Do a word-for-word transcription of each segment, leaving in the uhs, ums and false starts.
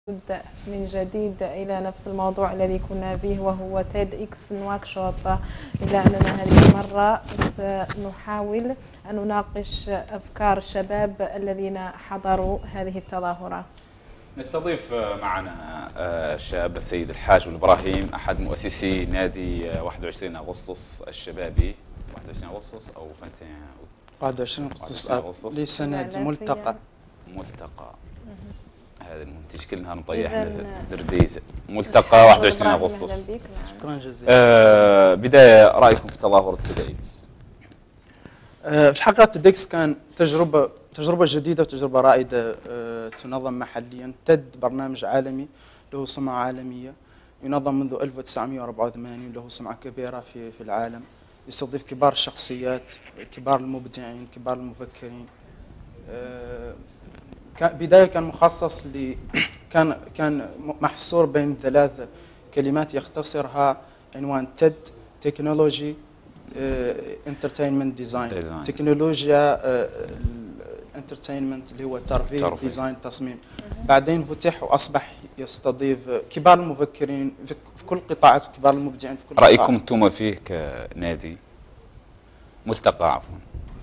نبدأ من جديد إلى نفس الموضوع الذي كنا فيه وهو تيد إكس وركشوب، إلا أننا هذه المرة سنحاول أن نناقش أفكار الشباب الذين حضروا هذه التظاهرات. نستضيف معنا الشاب السيد الحاج إبراهيم، أحد مؤسسي نادي واحد وعشرين أغسطس الشبابي. واحد وعشرين أغسطس أو واحد وعشرين أغسطس ليس نادي، ملتقى. ملتقى هذا المنتج كل نهار مطيح درديز. ملتقى واحد وعشرين أغسطس. شكرا جزيلا. آه بداية رأيكم في تظاهرة تيد. آه في الحقيقة تيد كان تجربة تجربة جديدة وتجربة رائدة، آه تنظم محليا. تيد برنامج عالمي له سمعة عالمية، ينظم منذ ألف وتسعمئة وأربعة وثمانين، له سمعة كبيرة في في العالم، يستضيف كبار الشخصيات، كبار المبدعين، كبار المفكرين. آه بداية كان مخصص ل كان كان محصور بين ثلاث كلمات يختصرها عنوان تيد: تكنولوجي، انترتينمنت، ديزاين. تكنولوجيا الانترتينمنت اللي هو ترفيه، ديزاين تصميم. بعدين فتح واصبح يستضيف كبار المفكرين في كل قطاعات وكبار المبدعين في كل رأيكم انتم فيه كنادي ملتقى عفوا؟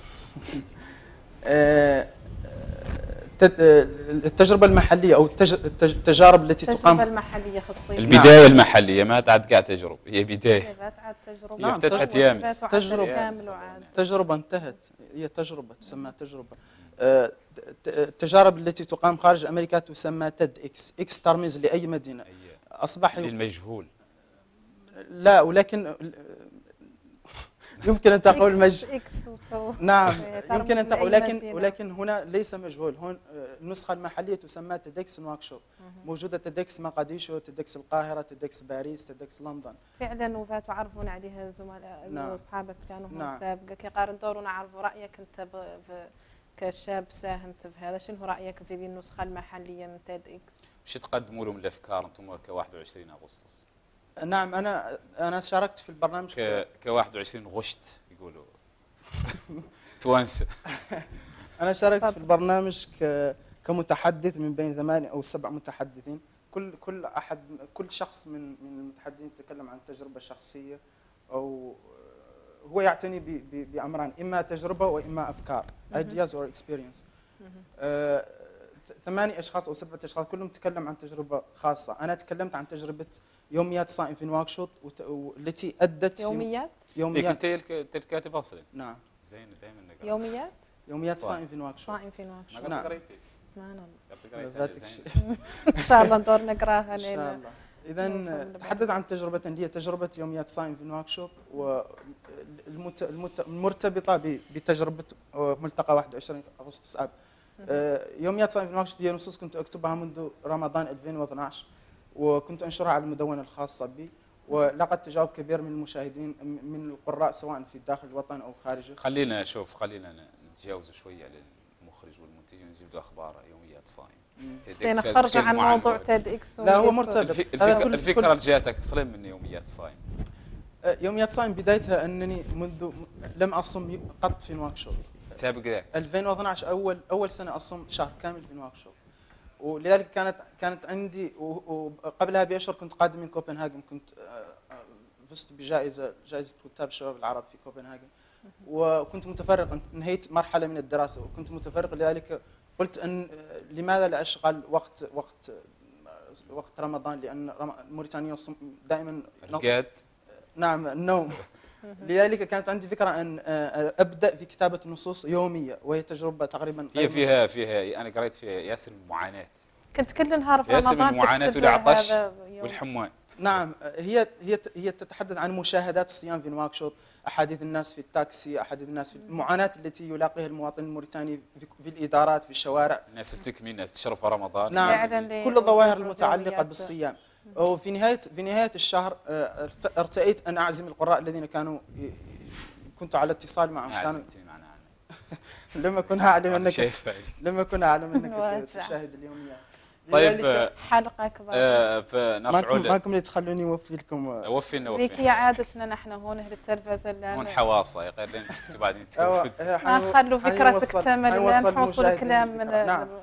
التجربة المحلية أو التجارب التي تقام. التجربة المحلية في الصيف. البداية نعم. المحلية ما تعد قاعد تجربة، هي بداية. تجربة. هي افتتحت يامس. تجربة. تجربة انتهت، هي تجربة تسمى تجربة. التجارب التي تقام خارج أمريكا تسمى تيد إكس. إكس ترمز لأي مدينة. أصبح للمجهول. لا، ولكن يمكن أن تقول مج... نعم يمكن أن تقول، ولكن ولكن هنا ليس مجهول. هون النسخة المحلية تسمى تيد وركشوب. موجودة تيد مقديشو، تيد القاهرة، تيد باريس، تيد لندن. فعلا وفات تعرفون عليها الزملاء نعم. واصحابك كانوا هم نعم. سابقا كيقارن دور ونعرف رأيك أنت كشاب ساهمت في هذا. شنو رأيك في هذه النسخة المحلية من تيد إكس؟ وش تقدموا لهم الأفكار أنتم ك واحد وعشرين أغسطس؟ نعم، أنا أنا شاركت في البرنامج ك ك واحد وعشرين غشت يقولوا توانسة. أنا شاركت في البرنامج ك كمتحدث من بين ثمانية أو سبع متحدثين. كل كل أحد كل شخص من من المتحدثين يتكلم عن تجربة شخصية، أو هو يعتني بأمران: إما تجربة وإما أفكار، ideas or experience. آه ثمانية أشخاص أو سبعة أشخاص كلهم تكلم عن تجربة خاصة. أنا تكلمت عن تجربة يوميات صائم في نواكشوط، والتي أدت يوميات يوميات أنت الكاتب أصلا. نعم زين دائما نقرأ يوميات يوميات صائم في نواكشوط. صائم في نواكشوط. نعم. ما نعم. إن شاء الله ندور نقراها إن شاء الله. إذا تحدث عن تجربة هي تجربة يوميات صائم في نواكشوط، والمرتبطة بتجربة ملتقى واحد وعشرين أغسطس آب. يوميات صائم في نواكشوط هي نصوص كنت أكتبها منذ رمضان ألفين واثناشر، وكنت أنشرها على المدونة الخاصة بي، ولقد تجاوب كبير من المشاهدين من القراء سواء في داخل الوطن أو خارجه. خلينا شوف خلينا نتجاوز شوي على المخرج والمنتج ونجيب له أخبار يوميات صائم. نخرج عن موضوع تيد إكس. لا، هو مرتبط. الفكرة, الفكرة اللي جاتك أصلا من يوميات صائم. يوميات صائم بدايتها أنني منذ لم أصم قط في نواكشوط. سابق ذاك ألفين واثناشر أول أول سنة أصم شهر كامل في نواكشوط، ولذلك كانت كانت عندي، وقبلها بأشهر كنت قادم من كوبنهاجن. كنت فزت بجائزة جائزة كتاب الشباب العرب في كوبنهاجن، وكنت متفرغ. انهيت مرحلة من الدراسة وكنت متفرغ، لذلك قلت أن لماذا لا أشغل وقت وقت وقت رمضان، لأن موريتانيا دائما القاد. نعم، النوم. لذلك كانت عندي فكرة أن أبدأ في كتابة نصوص يومية، وهي تجربة تقريبا هي فيها فيها أنا قريت فيها ياسر معاناة. كنت كل نهار في ياسر رمضان المعاناة والعطش والحموان. نعم، هي هي هي تتحدث عن مشاهدات الصيام في نواكشوط، أحاديث الناس في التاكسي، أحاديث الناس في المعاناة التي يلاقيها المواطن الموريتاني في الإدارات، في الشوارع. الناس بتكمي، الناس تشرب في رمضان. نعم، كل الظواهر المتعلقة بالصيام. وفي نهاية في نهاية الشهر ارتأيت أن أعزم القراء الذين كانوا كنت على اتصال معهم. كانوا لما كنت أعلم أنك لما كنت أعلم أنك تشاهد اليوميات. طيب حلقة أكبر. آه فنرجعوا ماكم اللي تخلوني أوفي لكم. وفينا وفينا. هي عادتنا نحن هون أهل التلفزة. هون حواصة يا غير لين تسكتوا بعدين تكفوا. خلوا فكرتك تكتمل، لا نحوصل الكلام من. نعم.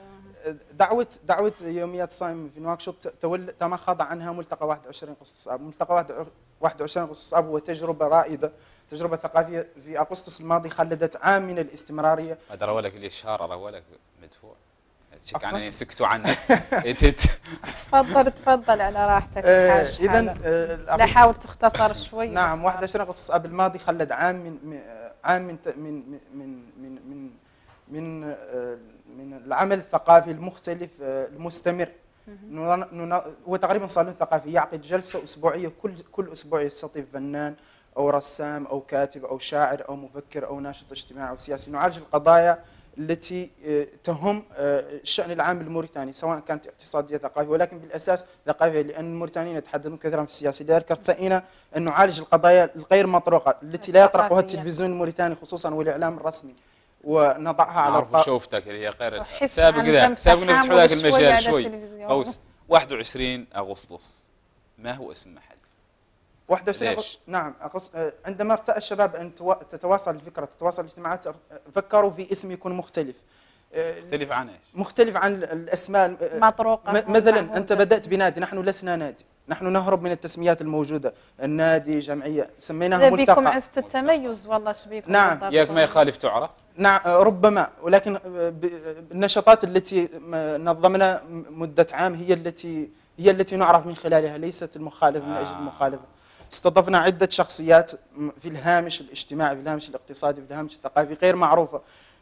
دعوه دعوه يوميات صائم في نواكشوط تول تمخض عنها ملتقى واحد وعشرين أغسطس آب. ملتقى واحد وعشرين أغسطس آب هو تجربه رائده، تجربه ثقافيه في اغسطس الماضي خلدت عام من الاستمراريه. هذا روى لك الاشهار، روى لك مدفوع شك عفواً. يعني سكتوا عنك. تفضل تفضل على راحتك الحاج. اذا لا حاول تختصر شوي. نعم واحد وعشرين أغسطس آب الماضي خلد عام من من- عام من ت- من من من من من آه، من العمل الثقافي المختلف آه، المستمر. نن- نن- هو تقريبا صالون ثقافي يعقد جلسه اسبوعيه، كل كل اسبوع يستضيف فنان او رسام او كاتب او شاعر او مفكر او ناشط اجتماعي او سياسي، نعالج القضايا التي آه، تهم آه، الشأن العام الموريتاني، سواء كانت اقتصادية ثقافية، ولكن بالأساس ثقافية، لأن الموريتانيين يتحدثون كثيرا في السياسة. لذلك ارتئينا أن نعالج القضايا الغير مطروقة التي لا يطرقها الثقافية. التلفزيون الموريتاني خصوصا والإعلام الرسمي، ونضعها على اعرف الطاولة. شوفتك اللي هي غير أحس سابق عن ذاك ذنب سابق نفتح تحامل ذاك شوي المجال على شوي. التلفزيون. قوس واحد وعشرين أغسطس ما هو اسم محل؟ واحد وعشرين ليش؟ أغسطس نعم أقص... آه، عندما ارتأى الشباب أن تو... تتواصل الفكرة، تتواصل الاجتماعات، آه، فكروا في اسم يكون مختلف، آه، مختلف عن ايش؟ مختلف عن الأسماء. آه، مطروقة. م- مثلا أنت بدأت بنادي، نحن لسنا نادي، نحن نهرب من التسميات الموجودة، النادي جمعية، سميناها بيكم ملتقى. عزة التميز والله شبيكم. نعم. بالضبط. ياك ما يخالف تعرف؟ نعم آه، ربما، ولكن آه، ب- النشاطات التي م- نظمنا مدة عام هي التي هي التي نعرف من خلالها، ليست المخالفة من أجل آه. المخالفة. استضفنا عدة شخصيات م- في الهامش الاجتماعي، في الهامش الاقتصادي، في الهامش الثقافي غير معروفة،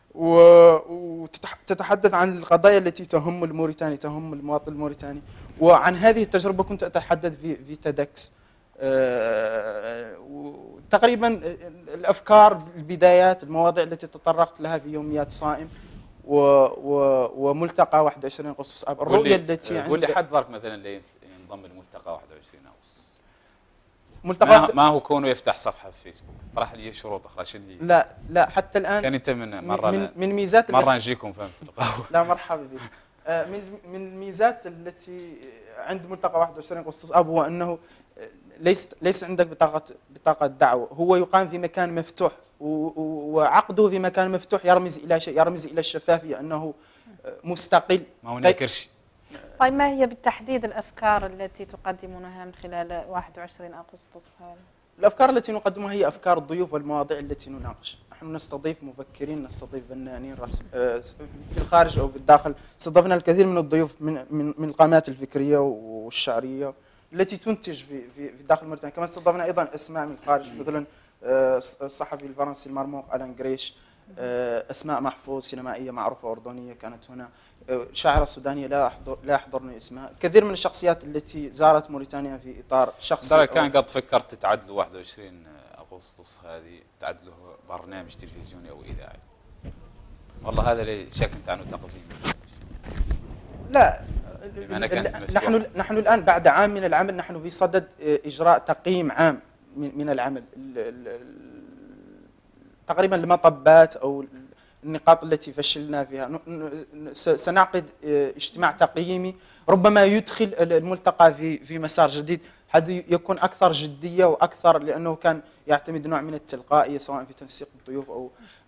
وتتحدث عن القضايا التي تهم الموريتاني، تهم المواطن الموريتاني. وعن هذه التجربة كنت أتحدث في في تيدكس. آه، وتقريبا الأفكار، البدايات، المواضيع التي تطرقت لها في يوميات صائم و و وملتقى واحد وعشرين أغسطس آب. الرؤية التي قول لي عند حد ضرك مثلا اللي ينضم لملتقى واحد وعشرين أغسطس. ملتقى ما, واحد- ما هو كونه يفتح صفحة في فيسبوك، طرح لي شروط أخرى شنو هي؟ لا لا حتى الآن كان أنت من مرة من, من ميزات مرة نجيكم فهم في القهوة. لا مرحبا بك. آه، من من الميزات التي عند ملتقى واحد وعشرين أغسطس آب هو أنه ليس ليس عندك بطاقة بطاقة دعوة، هو يقام في مكان مفتوح، و- و- وعقده في مكان مفتوح يرمز إلى شيء، يرمز إلى الشفافية، أنه مستقل. ما هو ناكرش. طيب ما هي بالتحديد الأفكار التي تقدمونها من خلال واحد وعشرين أغسطس هذا؟ الأفكار التي نقدمها هي أفكار الضيوف والمواضيع التي نناقش. نحن نستضيف مفكرين، نستضيف فنانين رسم آه، في الخارج أو في الداخل. استضفنا الكثير من الضيوف من من من القامات الفكرية والشعرية التي تنتج في في في داخل موريتانيا. كما استضفنا أيضا أسماء من الخارج، مثلا آه، الصحفي الفرنسي المرموق ألان جريش، آه، أسماء محفوظ سينمائية معروفة أردنية كانت هنا، آه، شاعرة سودانية لا أحضر لا يحضرني اسمها. كثير من الشخصيات التي زارت موريتانيا في إطار شخصي. ترى كان قد فكرت تعدلوا واحد وعشرين أغسطس هذه تعدله برنامج تلفزيوني أو إذاعي. والله هذا اللي شك أنت عنه تقزيم. لا بما أنها كانت ال- مفتوحة. نحن نحن الان بعد عام من العمل نحن في صدد اجراء تقييم عام من من العمل، ال- ال- ال- تقريبا المطبات او النقاط التي فشلنا فيها. ن- ن- س- سنعقد اجتماع تقييمي ربما يدخل الملتقى في في مسار جديد، هذا يكون اكثر جديه واكثر، لانه كان يعتمد نوع من التلقائيه سواء في تنسيق الضيوف او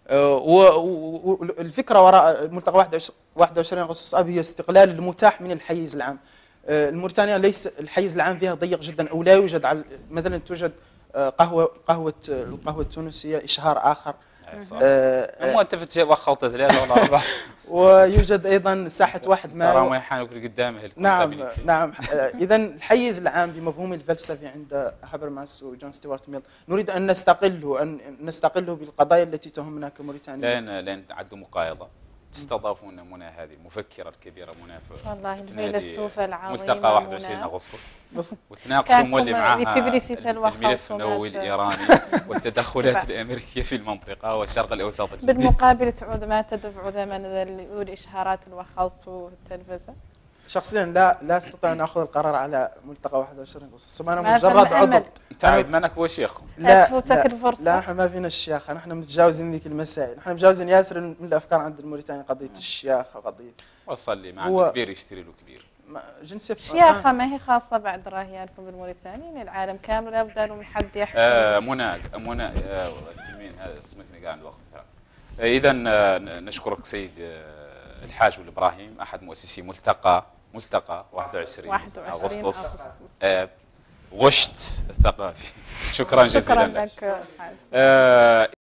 والفكره وراء الملتقى واحد وعشرين أغسطس آب هي استقلال المتاح من الحيز العام. آه، الموريتانيا ليس الحيز العام فيها ضيق جدا، او لا يوجد على مثلا توجد آه، قهوه قهوه القهوه التونسيه اشهار اخر، أي صح. آه، مو أنت في وخلت ثلاثة ولا أربعة. ويوجد ايضا ساحه واحد ترى ما. ما يحانوك اللي قدامه نعم الكونتابيليتي. نعم. اذا الحيز العام بمفهوم الفلسفي عند هابرماس وجون ستيوارت ميل نريد ان نستقله، ان نستقله بالقضايا التي تهمنا كموريتانيا. لين لين تعدوا مقايضة تستضافون منى هذه المفكرة الكبيرة منى في والله في نادي الفيلسوفة العظيمة ملتقى واحد وعشرين منى. أغسطس، بس وتناقشوا كانكم مولي معاها يكبرسي تلوى الملف خاصة النووي مات. الإيراني والتدخلات الأمريكية في المنطقة والشرق الأوسط. بالمقابل تعود ما تدفع ثمن اللي يقول إشهارات الوخلط في التلفزة. شخصيا لا لا استطيع ان اخذ القرار على ملتقى واحد وعشرين أغسطس، انا ما مجرد ثم عضو. أمل. أنت عايد منك هو شيخ. لا تفوتك لا, الفرصة. لا نحن ما فينا الشياخه، نحن متجاوزين ذيك المسائل، نحن متجاوزين ياسر من الافكار عند الموريتاني، قضيه الشياخه، قضيه وصل لي مع هو- عنده كبير يشتري له كبير. ما- جنسيه الشياخة ما هي خاصة بعد راهيانكم بالموريتاني، يعني العالم كامل لابد له من حد يحكي. آه منى منى آه التلميذ هذا اسمك قاعد الوقت. إذا آه نشكرك سيد آه الحاج والابراهيم احد مؤسسي ملتقى ملتقى واحد وعشرين واحد وعشرين اغسطس أغسطس. آب غشت الثقافي. شكرا جزيلا شكرا لك. لك حاج. آه